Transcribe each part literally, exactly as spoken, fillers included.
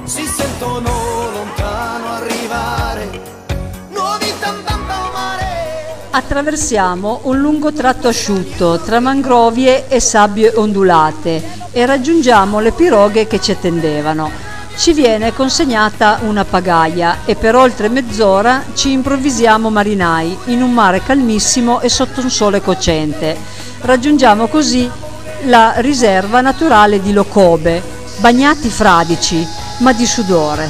si sentono lontano arrivare, nuovi tam-tam dal mare. Attraversiamo un lungo tratto asciutto tra mangrovie e sabbie ondulate e raggiungiamo le piroghe che ci attendevano. Ci viene consegnata una pagaia e per oltre mezz'ora ci improvvisiamo marinai in un mare calmissimo e sotto un sole cocente. Raggiungiamo così la riserva naturale di Locobe, bagnati fradici, ma di sudore.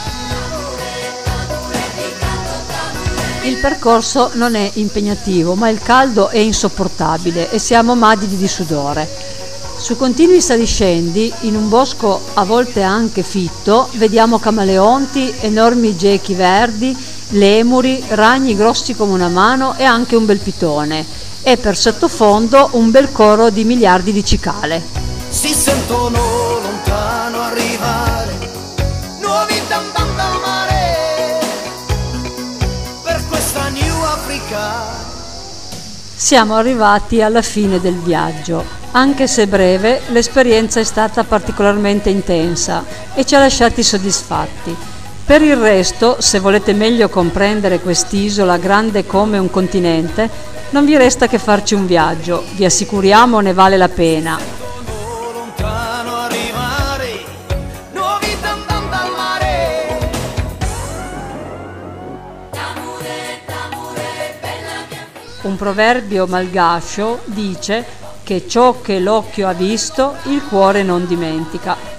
Il percorso non è impegnativo, ma il caldo è insopportabile e siamo madidi di sudore. Su continui saliscendi, in un bosco a volte anche fitto, vediamo camaleonti, enormi gechi verdi, lemuri, ragni grossi come una mano e anche un bel pitone. E per sottofondo un bel coro di miliardi di cicale. Si sentono lontano arrivare, nuovi tam-tam dal mare, per questa New Africa. Siamo arrivati alla fine del viaggio. Anche se breve, l'esperienza è stata particolarmente intensa e ci ha lasciati soddisfatti. Per il resto, se volete meglio comprendere quest'isola grande come un continente, non vi resta che farci un viaggio. Vi assicuriamo ne vale la pena. Lontano arrivare, nuovi tam-tam dal mare. Un proverbio malgascio dice che ciò che l'occhio ha visto il cuore non dimentica.